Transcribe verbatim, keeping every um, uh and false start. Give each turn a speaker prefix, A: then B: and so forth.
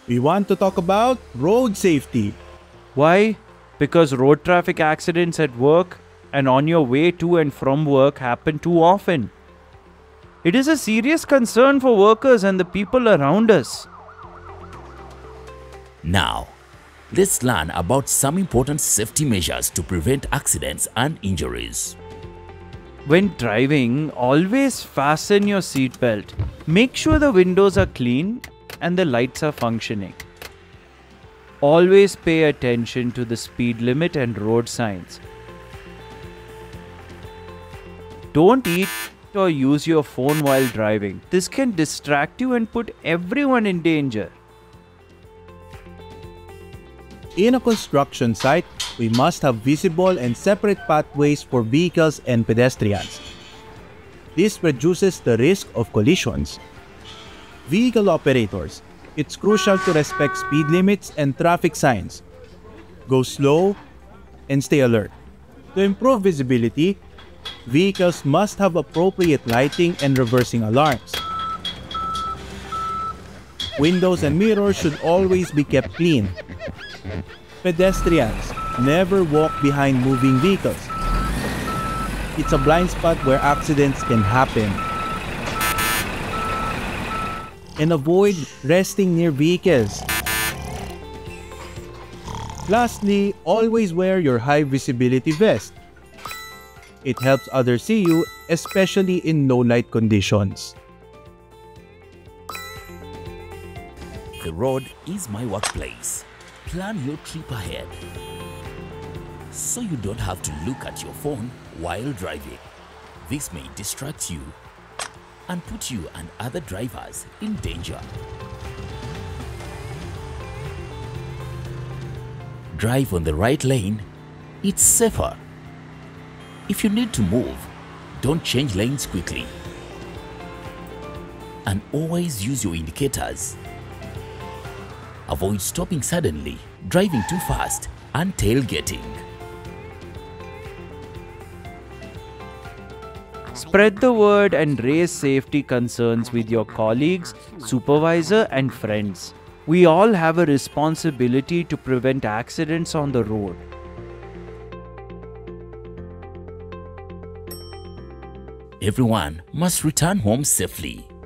A: we want to talk about road safety.
B: Why? Because road traffic accidents at work and on your way to and from work happen too often. It is a serious concern for workers and the people around us.
C: Now, let's learn about some important safety measures to prevent accidents and injuries.
B: When driving, always fasten your seatbelt. Make sure the windows are clean and the lights are functioning. Always pay attention to the speed limit and road signs. Don't eat or use your phone while driving. This can distract you and put everyone in danger.
A: In a construction site, we must have visible and separate pathways for vehicles and pedestrians. This reduces the risk of collisions. Vehicle operators, it's crucial to respect speed limits and traffic signs. Go slow and stay alert. To improve visibility, vehicles must have appropriate lighting and reversing alarms. Windows and mirrors should always be kept clean. Pedestrians, never walk behind moving vehicles. It's a blind spot where accidents can happen. And avoid resting near vehicles. Lastly, always wear your high visibility vest. It helps others see you, especially in low light conditions.
C: The road is my workplace. Plan your trip ahead, so you don't have to look at your phone while driving. This may distract you and put you and other drivers in danger. Drive on the right lane. It's safer. If you need to move, don't change lanes quickly. And always use your indicators. Avoid stopping suddenly, driving too fast, and tailgating.
B: Spread the word and raise safety concerns with your colleagues, supervisor, and friends. We all have a responsibility to prevent accidents on the road.
C: Everyone must return home safely.